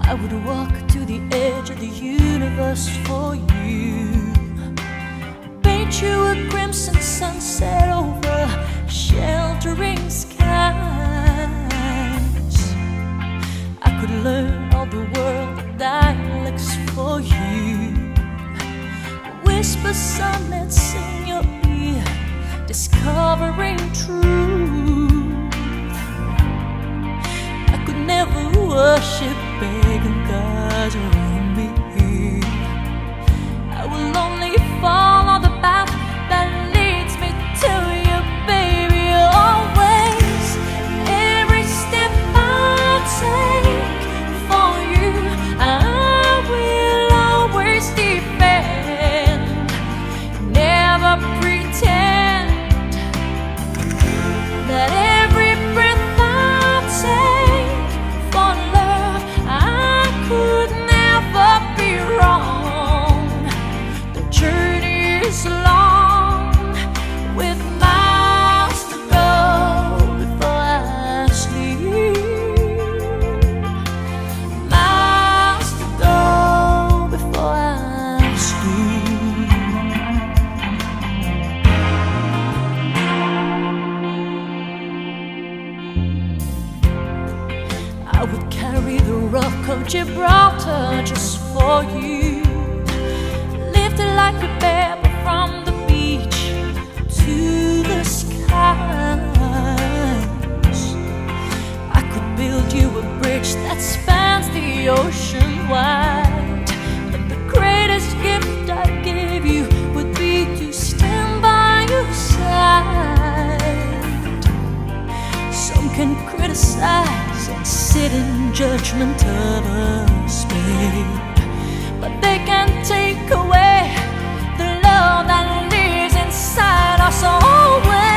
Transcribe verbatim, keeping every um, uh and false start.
I would walk to the edge of the universe for you, paint you a crimson sunset over sheltering skies. I could learn all the world dialects for you, whisper sonnets in your ear, discovering truth. I could never worship pagan gods around me. I will only follow the path that leads me to you, baby, always. Every step I take for you, I will always defend. Never pretend that every breath I take for love, I could never be wrong. The journey is long, with miles to go before I sleep. Miles to go before I sleep. I would carry the rock of Gibraltar just for you, lifted like a pebble from the beach to the skies. I could build you a bridge that spans the ocean wide, but the greatest gift I'd give you would be to stand by your side. Some can criticize and sit in judgment of us, babe, but they can't take away the love that lives inside us always.